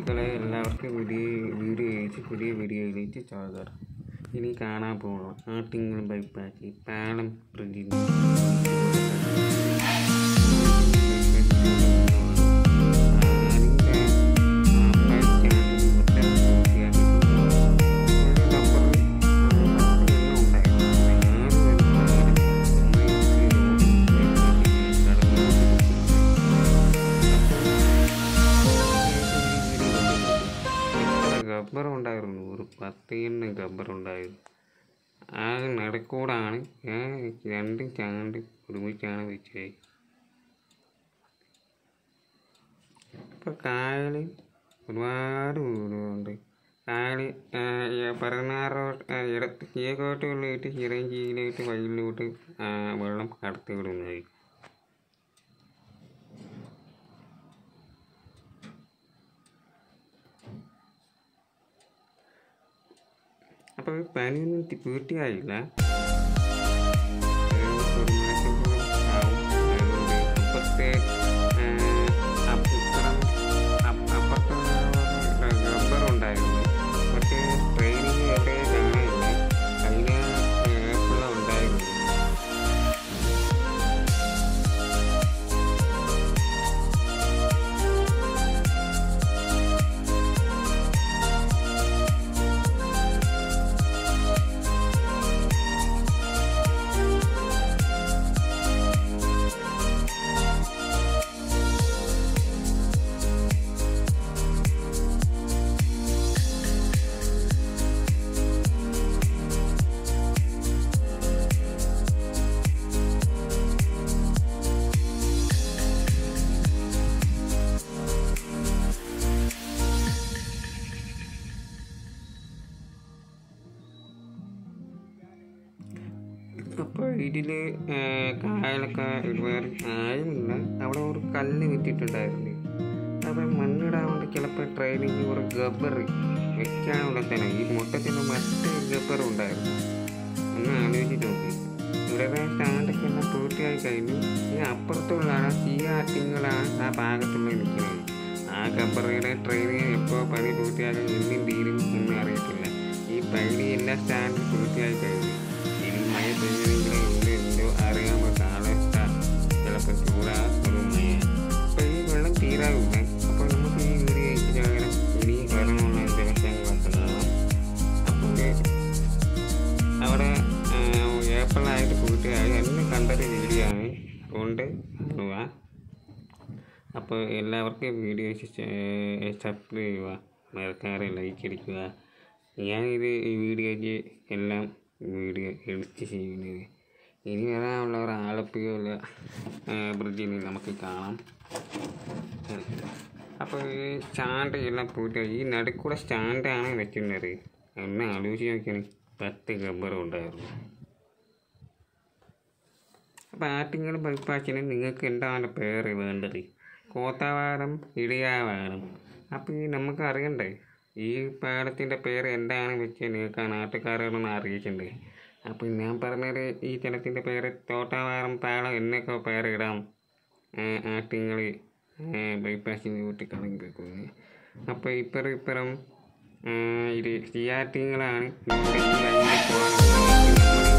സുഹൃത്തുക്കളെ, എല്ലാവർക്കും പുതിയ വീഡിയോയിലേക്ക് സ്വാഗതം. ഇനി കാണാൻ പോകണം ആറ്റിങ്ങൽ ബൈപ്പാസ് പാലം ബ്രിഡ്ജിൽ റബ്ബറുണ്ടായിരുന്നു. ഒരു 10 റബ്ബറുണ്ടായിരുന്നു. ആ നടക്കൂടാണ് ഞാൻ രണ്ടും ചാണ്ട് ഒരുമിച്ചാണ് വെച്ചത്. ഇപ്പം കായൽ ഒരുപാട് വീടുകളുണ്ട്. കായൽ 16 റോഡ് കിഴക്കോട്ടുള്ളിട്ട് ചിറഞ്ചിയിലോട്ട് വഴിയിലോട്ട് വെള്ളം കടത്തി വിടുന്നത്. അപ്പോൾ പണിയൊന്നും പൂർത്തിയായില്ല. അപ്പുറത്തെ റബ്ബറുണ്ടായിരുന്നു. പക്ഷേ ട്രെയിനിങ് എവിടെ കാണാനില്ല. കഴിഞ്ഞ ഏപ്രിൽ ഉണ്ടായിരുന്നു. അപ്പോൾ ഇതിൽ കായലൊക്കെ ഒരുപാട് ആഴമില്ല. അവിടെ ഒരു കല്ല് വിറ്റിട്ടുണ്ടായിരുന്നു. അപ്പോൾ മണ്ണിടാൻ വേണ്ടി ചിലപ്പോൾ ട്രെയിനിങ് ഒരു ഗബ്ബർ വെക്കാനുള്ള സ്ഥലം ഈ മൊത്തത്തിൽ മറ്റ് ഗബ്ബറുണ്ടായിരുന്നു. ഒന്ന് ആലോചിച്ച് നോക്കി. ഇവിടെ സ്റ്റാൻഡൊക്കെ എല്ലാം പൂർത്തിയായി കഴിഞ്ഞു. ഈ അപ്പുറത്തുള്ളതാണ് ഈ ആറ്റിങ്ങളാണ് ആ ഭാഗത്തുള്ള നിൽക്കുന്നത്. ആ ഗബ്ബറുടെ ട്രെയിനിങ് എപ്പോൾ പണി പൂർത്തിയാക്കി എന്നും തീരും ഒന്നും അറിയത്തില്ല. ഈ പണി എല്ലാ സ്റ്റാൻഡും പൂർത്തിയായി കഴിഞ്ഞു. ഇനി മഴ പെയ്യുന്നെങ്കിൽ എന്തോ അറിയാമോ കാലാവസ്ഥ ചിലപ്പോൾ ചൂടാ ഒരു മഴ. അപ്പോൾ ഈ വെള്ളം തീരാവില്ല. അപ്പോൾ നമുക്ക് ഈ വീഡിയോ ചെയ്യാൻ ഇനി വരണമെന്ന ദിവസങ്ങളൊക്കെ കാണാം. അപ്പോൾ അവിടെ ഏപ്രിലായിട്ട് പൂർത്തിയായി എന്നെ കണ്ടൊരു വീഡിയോ ആണ്. അതുകൊണ്ട് കാണുക. അപ്പോൾ എല്ലാവർക്കും വീഡിയോ സബ്സ്ക്രൈബ് ചെയ്യുക, മറക്കാതെ ലൈക്ക് അടിക്കുക. ഞാനിത് ഈ വീഡിയോയ്ക്ക് എല്ലാം വീഡിയോ എഡിറ്റ് ചെയ്യുന്നത്. ഇനി വരാനുള്ള ഒരു ആലപ്പുഴ ബ്രിഡ്ജിൽ നമുക്ക് കാണാം. അപ്പോൾ ഈ സ്റ്റാൻഡ് എല്ലാം പൂർത്തിയായി. ഈ നടുക്കൂടെ സ്റ്റാൻഡാണ് വെക്കുന്നത്. ഒന്ന് ആലോചിച്ച് നോക്കിയാണ് 10 റബ്ബറും ഉണ്ടായിരുന്നു. അപ്പോൾ ആറ്റിങ്ങൽ ബൈപ്പാസിന് നിങ്ങൾക്ക് എന്താണ് പേര് വേണ്ടത്? കോത്താവാരം, ഇടിയാവാരം. അപ്പോൾ നമുക്ക് അറിയണ്ടേ ഈ പാലത്തിൻ്റെ പേര് എന്താണ് വെച്ച് നിങ്ങൾക്ക് നാട്ടുകാരോടൊന്ന് അറിയിച്ചിട്ടുണ്ട്. അപ്പോൾ ഞാൻ പറഞ്ഞത് ഈ സ്ഥലത്തിൻ്റെ പേര് തോട്ടാവാരം പാലം എന്നൊക്കെ പേരിടാം. ആറ്റിങ്ങൽ ബൈപ്പാസിന് കൂട്ടി കളഞ്ഞിരിക്കുന്നത്. അപ്പോൾ ഇപ്പുറം ഇത് ആറ്റിങ്ങളാണ്.